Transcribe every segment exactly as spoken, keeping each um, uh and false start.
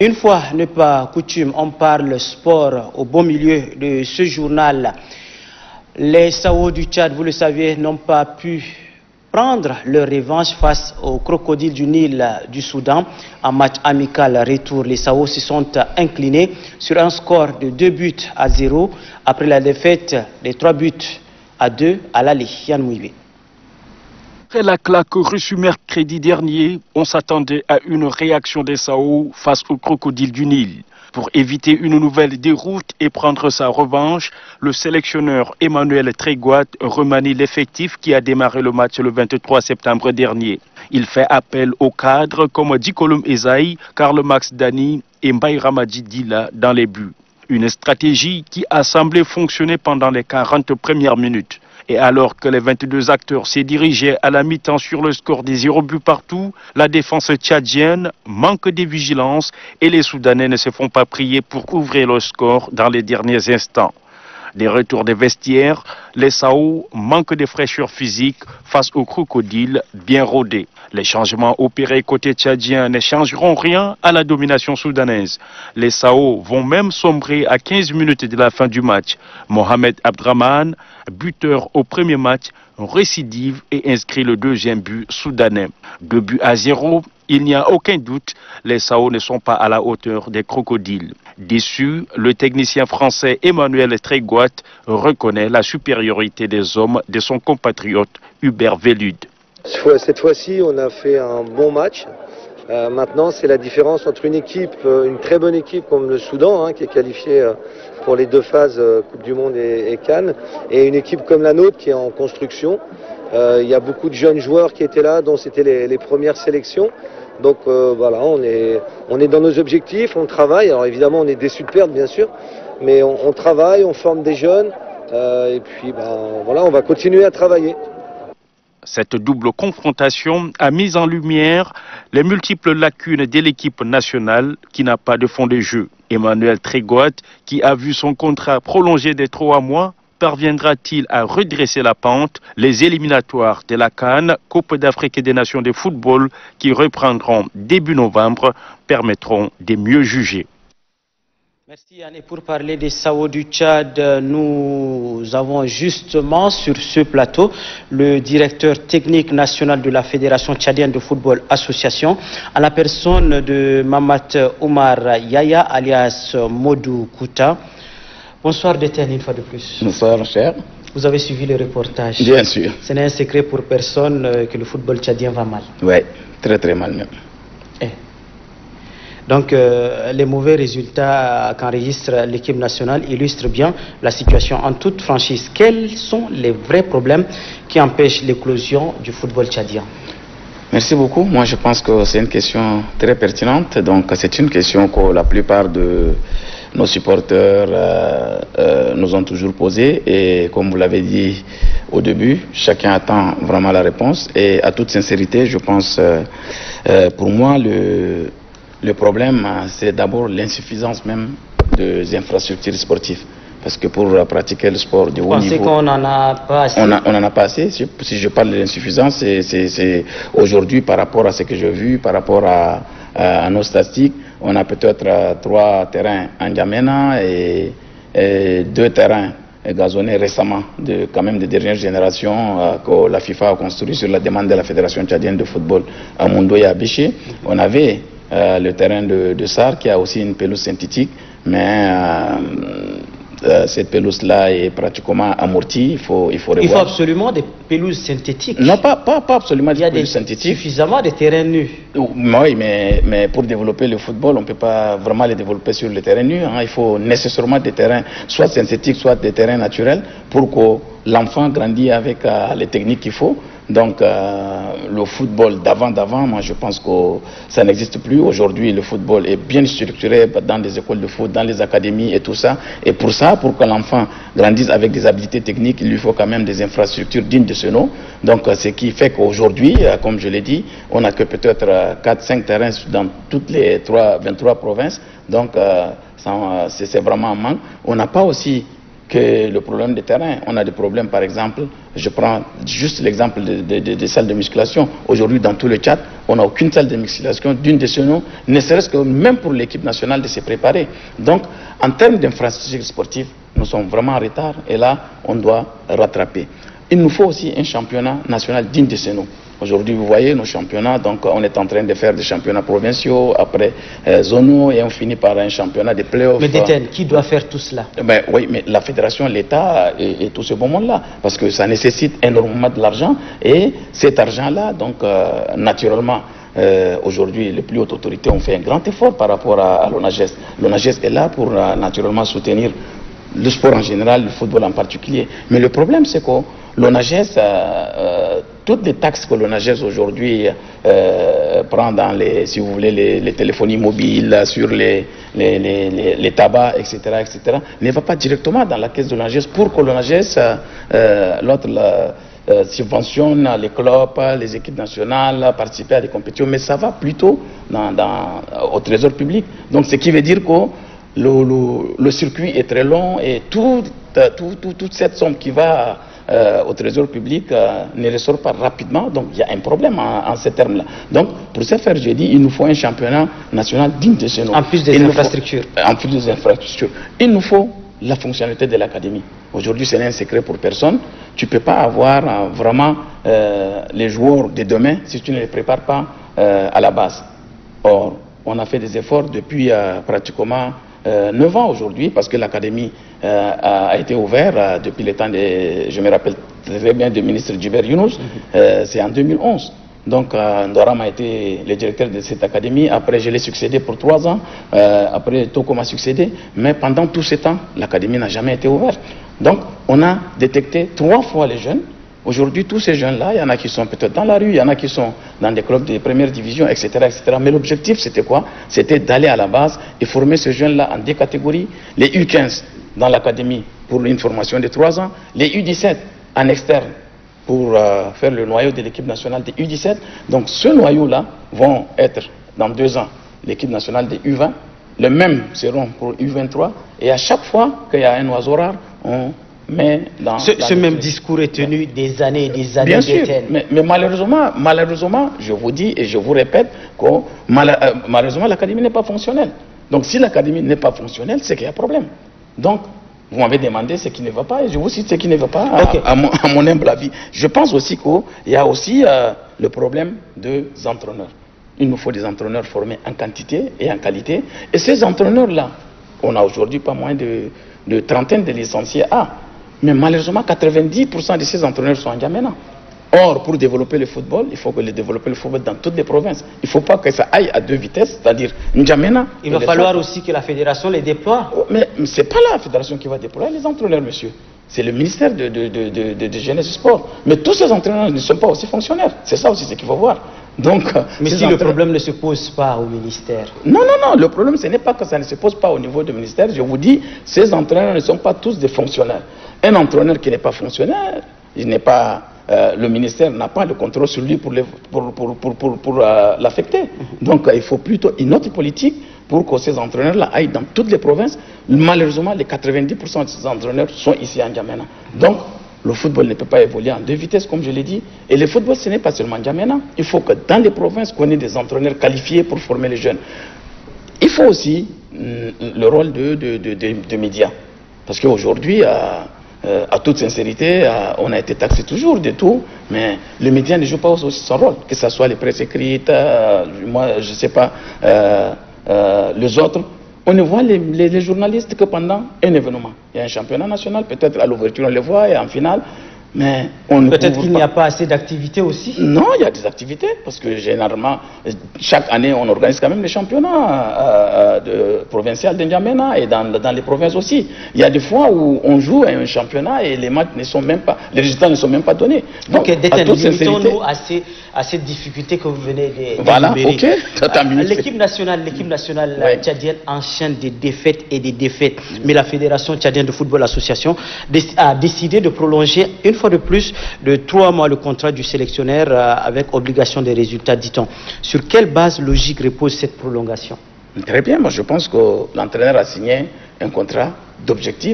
Une fois n'est pas coutume, on parle sport au beau milieu de ce journal. Les Sao du Tchad, vous le savez, n'ont pas pu prendre leur revanche face aux crocodiles du Nil du Soudan. En match amical retour, les Sao se sont inclinés sur un score de deux buts à zéro après la défaite des trois buts à deux à l'aller. Yann Mouivé. Après la claque reçue mercredi dernier, on s'attendait à une réaction des Sao face aux crocodiles du Nil. Pour éviter une nouvelle déroute et prendre sa revanche, le sélectionneur Emmanuel Trégoat remanie l'effectif qui a démarré le match le vingt-trois septembre dernier. Il fait appel aux cadres comme Dikolom Ezaï, Karl Max Dani et Mbaye Ramadi Dila dans les buts. Une stratégie qui a semblé fonctionner pendant les quarante premières minutes. Et alors que les vingt-deux acteurs s'est dirigés à la mi-temps sur le score des zéro buts partout, la défense tchadienne manque de vigilance et les Soudanais ne se font pas prier pour ouvrir le score dans les derniers instants. Les retours des vestiaires, les Sao manquent de fraîcheur physique face aux crocodiles bien rodés. Les changements opérés côté tchadien ne changeront rien à la domination soudanaise. Les Sao vont même sombrer à quinze minutes de la fin du match. Mohamed Abdraman, buteur au premier match, récidive et inscrit le deuxième but soudanais. Deux buts à zéro, il n'y a aucun doute, les Sao ne sont pas à la hauteur des crocodiles. Déçu, le technicien français Emmanuel Trégoat reconnaît la supériorité des hommes de son compatriote Hubert Velud. Cette fois-ci, on a fait un bon match. Euh, maintenant, c'est la différence entre une équipe, une très bonne équipe comme le Soudan, hein, qui est qualifiée pour les deux phases euh, Coupe du Monde et, et Cannes, et une équipe comme la nôtre qui est en construction. Euh, il y a beaucoup de jeunes joueurs qui étaient là, dont c'était les, les premières sélections. Donc euh, voilà, on est, on est dans nos objectifs, on travaille. Alors évidemment, on est déçus de perdre, bien sûr, mais on, on travaille, on forme des jeunes, euh, et puis ben, voilà, on va continuer à travailler. Cette double confrontation a mis en lumière les multiples lacunes de l'équipe nationale qui n'a pas de fond de jeu. Emmanuel Trégoat, qui a vu son contrat prolongé de trois mois, parviendra-t-il à redresser la pente? Les éliminatoires de la CAN, Coupe d'Afrique et des Nations de football, qui reprendront début novembre, permettront de mieux juger. Merci Yann. Et pour parler des Sao du Tchad, nous avons justement sur ce plateau le directeur technique national de la Fédération tchadienne de football association, à la personne de Mamat Omar Yaya alias Modou Kouta. Bonsoir Détenu une fois de plus. Bonsoir cher. Vous avez suivi le reportage. Bien sûr. Ce n'est un secret pour personne que le football tchadien va mal. Oui, très très mal même. Eh. Donc euh, les mauvais résultats qu'enregistre l'équipe nationale illustrent bien la situation en toute franchise. Quels sont les vrais problèmes qui empêchent l'éclosion du football tchadien? Merci beaucoup. Moi je pense que c'est une question très pertinente. Donc c'est une question que la plupart de nos supporters euh, euh, nous ont toujours posée. Et comme vous l'avez dit au début, chacun attend vraiment la réponse. Et à toute sincérité, je pense, euh, euh, pour moi, le... Le problème, c'est d'abord l'insuffisance même des infrastructures sportives. Parce que pour pratiquer le sport de haut niveau... Vous pensez qu'on n'en a pas assez? On n'en a pas assez. Si, si je parle de l'insuffisance, c'est aujourd'hui par rapport à ce que j'ai vu, par rapport à, à, à nos statistiques, on a peut-être trois terrains en N'Djamena et, et deux terrains gazonnés récemment, de, quand même des dernières générations euh, que la FIFA a construit sur la demande de la Fédération tchadienne de football à Mundo et à Biché. On avait Euh, le terrain de, de Sar qui a aussi une pelouse synthétique, mais euh, euh, cette pelouse-là est pratiquement amortie. Il faut, il faut revoir. Il faut absolument des pelouses synthétiques. Non, pas, pas, pas absolument des pelouses synthétiques. Il y a suffisamment de terrains nus. Oui, mais, mais pour développer le football, on ne peut pas vraiment le développer sur le terrain nu. Hein. Il faut nécessairement des terrains soit synthétiques, soit des terrains naturels pour que l'enfant grandisse avec euh, les techniques qu'il faut. Donc euh, le football d'avant d'avant, moi je pense que ça n'existe plus. Aujourd'hui le football est bien structuré dans des écoles de foot, dans les académies et tout ça. Et pour ça, pour que l'enfant grandisse avec des habiletés techniques, il lui faut quand même des infrastructures dignes de ce nom. Donc ce qui fait qu'aujourd'hui, comme je l'ai dit, on n'a que peut-être quatre cinq terrains dans toutes les vingt-trois provinces. Donc euh, c'est vraiment un manque. On n'a pas aussi que le problème de terrain. On a des problèmes, par exemple, je prends juste l'exemple des de, de, de salles de musculation. Aujourd'hui, dans tout le Tchad, on n'a aucune salle de musculation d'une de ces noms, ne serait-ce que même pour l'équipe nationale de se préparer. Donc, en termes d'infrastructures sportives, nous sommes vraiment en retard et là, on doit rattraper. Il nous faut aussi un championnat national digne de ce nom. Aujourd'hui, vous voyez nos championnats, donc on est en train de faire des championnats provinciaux, après euh, zonaux, et on finit par un championnat de playoffs. Mais Détene, qui doit faire tout cela? Ben, oui, mais la fédération, l'État et, et tout ce bon monde-là, parce que ça nécessite énormément de l'argent, et cet argent-là, donc euh, naturellement, euh, aujourd'hui, les plus hautes autorités ont fait un grand effort par rapport à, à l'ONAGES. L'ONAGES est là pour euh, naturellement soutenir le sport en général, le football en particulier. Mais le problème, c'est que l'ONAGES, euh, euh, toutes les taxes que l'ONAGES aujourd'hui euh, prend dans les, si vous voulez, les, les téléphonies mobiles, sur les, les, les, les, les tabacs, et cetera, et cetera, ne va pas directement dans la caisse de l'ONAGES pour que l'ONAGES, euh, l'autre, euh, subventionne les clubs, les équipes nationales, participer à des compétitions, mais ça va plutôt dans, dans, au trésor public. Donc, ce qui veut dire que le, le, le circuit est très long et tout, tout, tout, toute cette somme qui va Euh, au trésor public euh, ne ressort pas rapidement, donc il y a un problème en, en ces termes-là. Donc pour ce faire, je dis, il nous faut un championnat national digne de ce nom. En plus des il infrastructures. Faut, en plus des infrastructures. Il nous faut la fonctionnalité de l'académie. Aujourd'hui, ce n'est un secret pour personne. Tu ne peux pas avoir euh, vraiment euh, les joueurs de demain si tu ne les prépares pas euh, à la base. Or, on a fait des efforts depuis euh, pratiquement Euh, neuf ans aujourd'hui, parce que l'académie euh, a, a été ouverte euh, depuis le temps, de, je me rappelle très bien, du ministre Djiber Younous, mm-hmm. euh, c'est en deux mille onze. Donc, euh, Ndoram a été le directeur de cette académie. Après, je l'ai succédé pour trois ans. Euh, après, Toko m'a succédé. Mais pendant tout ce temps, l'académie n'a jamais été ouverte. Donc, on a détecté trois fois les jeunes. Aujourd'hui, tous ces jeunes-là, il y en a qui sont peut-être dans la rue, il y en a qui sont dans des clubs de première division, et cetera, et cetera. Mais l'objectif, c'était quoi? C'était d'aller à la base et former ces jeunes-là en deux catégories. Les U quinze dans l'académie pour une formation de trois ans, les U dix-sept en externe pour euh, faire le noyau de l'équipe nationale des U dix-sept. Donc, ce noyau-là vont être, dans deux ans, l'équipe nationale des U vingt. Les mêmes seront pour U vingt-trois. Et à chaque fois qu'il y a un oiseau rare, on mais dans ce, ce même discours est tenu des années et des années. Bien sûr, mais, mais malheureusement, malheureusement, je vous dis et je vous répète que mal, euh, malheureusement l'académie n'est pas fonctionnelle. Donc si l'académie n'est pas fonctionnelle, c'est qu'il y a problème. Donc vous m'avez demandé ce qui ne va pas et je vous cite ce qui ne va pas à, okay. à, mon, à mon humble avis. Je pense aussi qu'il y a aussi euh, le problème des entraîneurs. Il nous faut des entraîneurs formés en quantité et en qualité. Et ces entraîneurs-là, on a aujourd'hui pas moins de, de trentaine de licenciés A. Mais malheureusement, quatre-vingt-dix pour cent de ces entraîneurs sont en N'Djamena. Or, pour développer le football, il faut que le développer le football dans toutes les provinces. Il ne faut pas que ça aille à deux vitesses, c'est-à-dire N'Djamena. Il va falloir aussi que la fédération les déploie. Mais ce n'est pas la fédération qui va déployer les entraîneurs, monsieur. C'est le ministère de, de, de, de, de, de Jeunesse et Sport. Mais tous ces entraîneurs ne sont pas aussi fonctionnaires. C'est ça aussi ce qu'il faut voir. Donc, mais si le problème ne se pose pas au ministère? Non, non, non. Le problème, ce n'est pas que ça ne se pose pas au niveau du ministère. Je vous dis, ces entraîneurs ne sont pas tous des fonctionnaires. Un entraîneur qui n'est pas fonctionnaire, il n'est pas, euh, le ministère n'a pas le contrôle sur lui pour, pour, pour, pour, pour, pour euh, l'affecter. Donc, euh, il faut plutôt une autre politique pour que ces entraîneurs-là aillent dans toutes les provinces. Malheureusement, les quatre-vingt-dix pour cent de ces entraîneurs sont ici en N'Djamena. Donc, le football ne peut pas évoluer en deux vitesses, comme je l'ai dit. Et le football, ce n'est pas seulement N'Djamena. Il faut que dans les provinces, qu'on ait des entraîneurs qualifiés pour former les jeunes. Il faut aussi mm, le rôle de, de, de, de, de médias. Parce qu'aujourd'hui, euh, euh, à toute sincérité, euh, on a été taxé toujours de tout, mais le média ne joue pas aussi son rôle, que ce soit les presses écrites, euh, moi, je ne sais pas, euh, euh, les autres. On ne voit les, les, les journalistes que pendant un événement. Il y a un championnat national, peut-être à l'ouverture on les voit et en finale, mais on ne peut-être qu'il n'y a pas assez d'activités aussi. Non, il y a des activités, parce que généralement, chaque année, on organise quand même les championnats euh, de, provinciaux d'N'Djamena et dans, dans les provinces aussi. Il y a des fois où on joue à un championnat et les matchs ne sont même pas, les résultats ne sont même pas donnés. Donc, okay, limitons-nous à, ces, à cette difficulté que vous venez de Voilà, ok. L'équipe nationale, l'équipe nationale ouais. tchadienne enchaîne des défaites et des défaites. Mais la Fédération tchadienne de football association a décidé de prolonger une fois de plus de trois mois le contrat du sélectionneur euh, avec obligation des résultats, dit-on. Sur quelle base logique repose cette prolongation? Très bien, moi je pense que l'entraîneur a signé un contrat d'objectif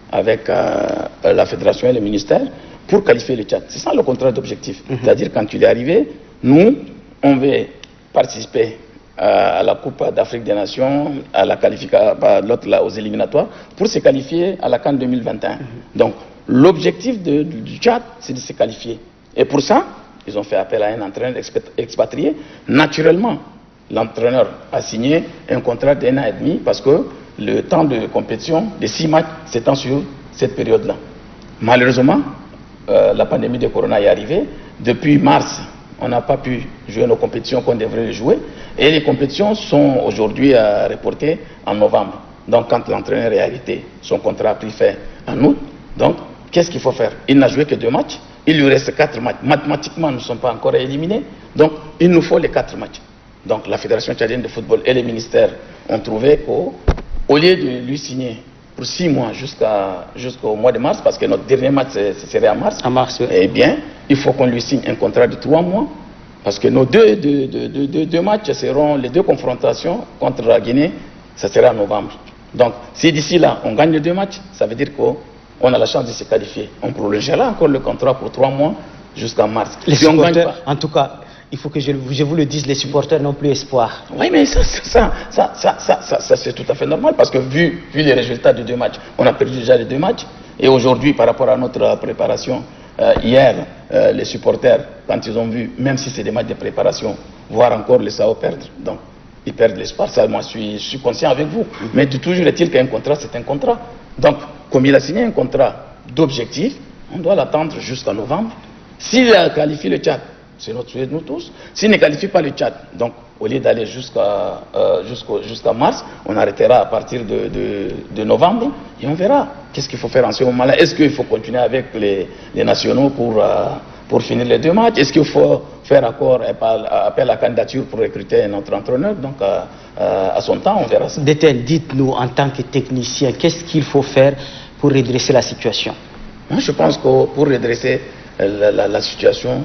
avec euh, la fédération et le ministère pour qualifier le Tchad. C'est ça le contrat d'objectif. Mm-hmm. C'est-à-dire quand il est arrivé, nous, on veut participer à la Coupe d'Afrique des Nations, à la qualification, l'autre là, aux éliminatoires, pour se qualifier à la CAN deux mille vingt et un. Mm-hmm. Donc, l'objectif du Tchad, c'est de se qualifier. Et pour ça, ils ont fait appel à un entraîneur expatrié. Naturellement, l'entraîneur a signé un contrat d'un an et demi parce que le temps de compétition de six matchs s'étend sur cette période-là. Malheureusement, euh, la pandémie de Corona est arrivée. Depuis mars, on n'a pas pu jouer nos compétitions qu'on devrait jouer. Et les compétitions sont aujourd'hui euh, reportées en novembre. Donc, quand l'entraîneur est arrêté, son contrat a pris fin en août. Donc, qu'est-ce qu'il faut faire? Il n'a joué que deux matchs. Il lui reste quatre matchs. Mathématiquement, nous ne sommes pas encore éliminés. Donc, il nous faut les quatre matchs. Donc, la Fédération tchadienne de football et les ministères ont trouvé qu'au au lieu de lui signer pour six mois jusqu'à jusqu'au mois de mars, parce que notre dernier match ce serait en mars, en mars oui. Eh bien, il faut qu'on lui signe un contrat de trois mois, parce que nos deux, deux, deux, deux, deux matchs seront les deux confrontations contre la Guinée, ça sera en novembre. Donc, si d'ici là, on gagne les deux matchs, ça veut dire qu'on a la chance de se qualifier. On prolongera encore le contrat pour trois mois jusqu'en mars. Les si on gagne pas, en tout cas, il faut que je, je vous le dise, les supporters n'ont plus espoir. Oui, mais ça, ça, ça, ça, ça, ça, ça c'est tout à fait normal, parce que vu, vu les résultats des deux matchs, on a perdu déjà les deux matchs, et aujourd'hui, par rapport à notre préparation, euh, hier, euh, les supporters, quand ils ont vu, même si c'est des matchs de préparation, voir encore les S A O perdre, donc ils perdent l'espoir. Ça, moi, je suis, je suis conscient avec vous. Mm-hmm. Mais toujours est-il qu'un contrat, c'est un contrat. Donc, comme il a signé un contrat d'objectif, on doit l'attendre jusqu'en novembre. S'il a qualifié le Tchad, c'est notre souhait de nous tous. S'il ne qualifie pas le Tchad, donc au lieu d'aller jusqu'à euh, jusqu'au, jusqu'à mars, on arrêtera à partir de, de, de novembre et on verra qu'est-ce qu'il faut faire en ce moment-là. Est-ce qu'il faut continuer avec les, les nationaux pour, euh, pour finir les deux matchs? Est-ce qu'il faut faire accord, appel à la candidature pour recruter notre entraîneur? Donc euh, euh, à son temps, on verra ça. Détel, dites-nous en tant que technicien, qu'est-ce qu'il faut faire pour redresser la situation? Moi, je pense que pour redresser la, la, la situation,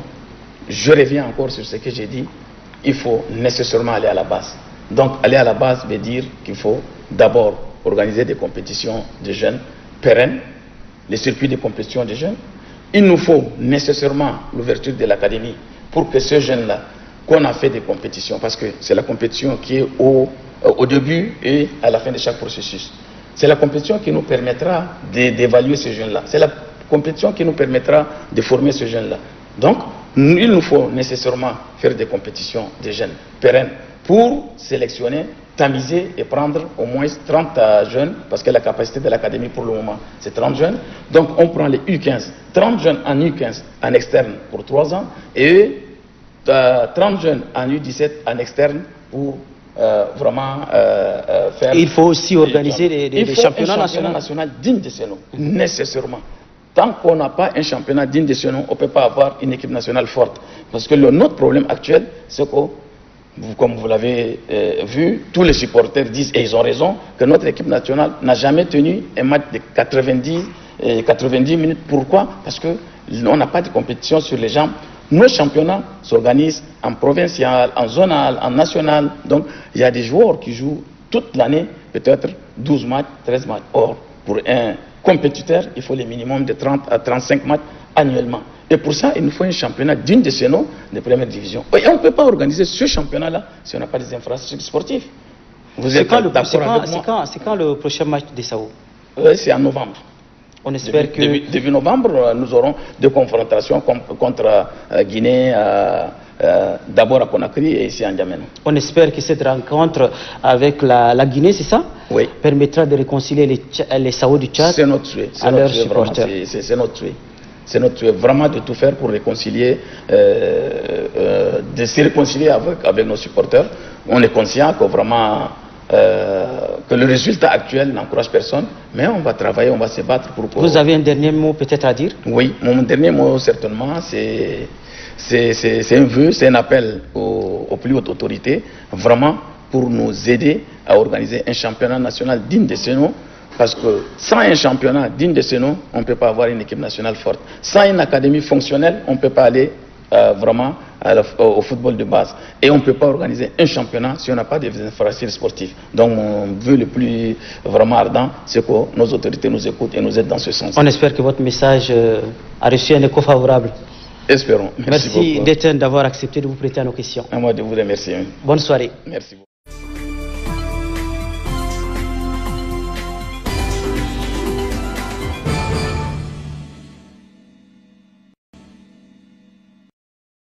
je reviens encore sur ce que j'ai dit, il faut nécessairement aller à la base. Donc aller à la base veut dire qu'il faut d'abord organiser des compétitions de jeunes pérennes, les circuits de compétition des jeunes. Il nous faut nécessairement l'ouverture de l'académie pour que ces jeunes-là, qu'on a fait des compétitions, parce que c'est la compétition qui est au, au début et à la fin de chaque processus. C'est la compétition qui nous permettra d'évaluer ces jeunes-là. C'est la compétition qui nous permettra de former ces jeunes-là. Donc, il nous faut nécessairement faire des compétitions de jeunes pérennes pour sélectionner, tamiser et prendre au moins trente jeunes, parce que la capacité de l'académie pour le moment, c'est trente jeunes. Donc, on prend les U quinze, trente jeunes en U quinze en externe pour trois ans et euh, trente jeunes en U dix-sept en externe pour euh, vraiment euh, euh, faire... Il faut aussi organiser des, des, des championnats nationaux. national digne de ce nom, nécessairement. Tant qu'on n'a pas un championnat digne de ce nom, on ne peut pas avoir une équipe nationale forte. Parce que le, notre problème actuel, c'est que, comme vous l'avez euh, vu, tous les supporters disent, et ils ont raison, que notre équipe nationale n'a jamais tenu un match de quatre-vingt-dix, euh, quatre-vingt-dix minutes. Pourquoi? Parce qu'on n'a pas de compétition sur les jambes. Nos championnats s'organisent en provincial, en zonal, en national. Donc, il y a des joueurs qui jouent toute l'année, peut-être douze matchs, treize matchs. Or, pour un compétiteur, il faut les minimum de trente à trente-cinq matchs annuellement. Et pour ça, il nous faut un championnat digne de ce nom de première division. Et on ne peut pas organiser ce championnat-là si on n'a pas des infrastructures sportives. Vous êtes d'accord avec moi? C'est quand, quand le prochain match des S A O? euh, C'est en novembre. On espère début, que... Début, début novembre, nous aurons deux confrontations contre euh, Guinée, euh, euh, d'abord à Conakry et ici à N'Djamena. On espère que cette rencontre avec la, la Guinée, c'est ça? Oui. Permettra de réconcilier les, les S A O du Tchad. C'est notre souhait. À leurs supporters. C'est notre souhait. C'est notre souhait vraiment de tout faire pour réconcilier, euh, euh, de se réconcilier avec, avec nos supporters. On est conscient que vraiment euh, que le résultat actuel n'encourage personne, mais on va travailler, on va se battre pour... pour... Vous avez un dernier mot peut-être à dire? Oui, mon dernier mot certainement, c'est c'est un vœu, c'est un appel aux, aux plus hautes autorités, vraiment pour nous aider à organiser un championnat national digne de ce nom. Parce que sans un championnat digne de ce nom, on ne peut pas avoir une équipe nationale forte. Sans une académie fonctionnelle, on ne peut pas aller euh, vraiment à la, au football de base. Et on ne peut pas organiser un championnat si on n'a pas des infrastructures sportives. Donc mon vœu le plus vraiment ardent, c'est que nos autorités nous écoutent et nous aident dans ce sens. On espère que votre message euh, a reçu un écho favorable. Espérons. Merci, Merci d'Étienne d'avoir accepté de vous prêter à nos questions. À moi de vous remercier. Bonne soirée. Merci beaucoup.